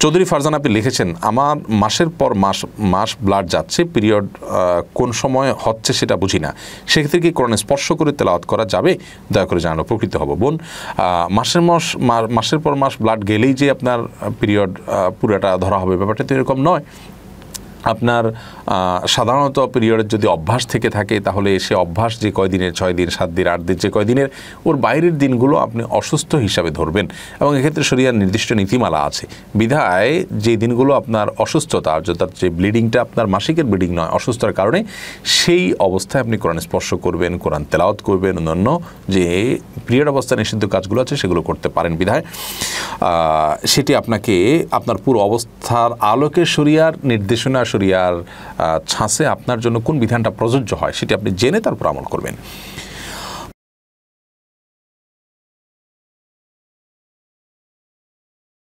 চৌধুরী ফারজান আপনি লিখেছেন, আমার মাসের পর মাস ব্লাড যাচ্ছে, পিরিয়ড কোন সময় হচ্ছে সেটা বুঝি না, সেক্ষেত্রে কি কোরআন স্পর্শ করে তেলাওয়াত করা যাবে? দয়া করে জানানো, উপকৃত হব। বোন, মাসের পর মাস ব্লাড গেলেই যে আপনার পিরিয়ড পুরোটা ধরা হবে, ব্যাপারটা তো এরকম নয়। আপনার সাধারণত পিরিয়ডের যদি অভ্যাস থেকে থাকে, তাহলে সে অভ্যাস যে কয়দিনের, 6 দিন, 7 দিন, 8 দিন, যে কয়দিনের, ওর বাইরের দিনগুলো আপনি অসুস্থ হিসাবে ধরবেন। এবং এক্ষেত্রে শরিয়ার নির্দিষ্ট নীতিমালা আছে, বিধায় যে দিনগুলো আপনার অসুস্থতা, অর্থাৎ যে ব্লিডিংটা আপনার মাসিকের ব্লিডিং নয়, অসুস্থতার কারণে, সেই অবস্থায় আপনি কোরআন স্পর্শ করবেন, কোরআন তেলাওয়াত করবেন, অন্যান্য যে পিরিয়ড অবস্থায় নিষিদ্ধ কাজগুলো আছে সেগুলো করতে পারেন। বিধায় সেটি আপনাকে আপনার পুরো অবস্থার আলোকে শরিয়ার নির্দেশনা, শরিয়ার ছাঁচে আপনার জন্য কোন বিধানটা প্রযোজ্য হয় সেটি আপনি জেনে তারপর আমল করবেন।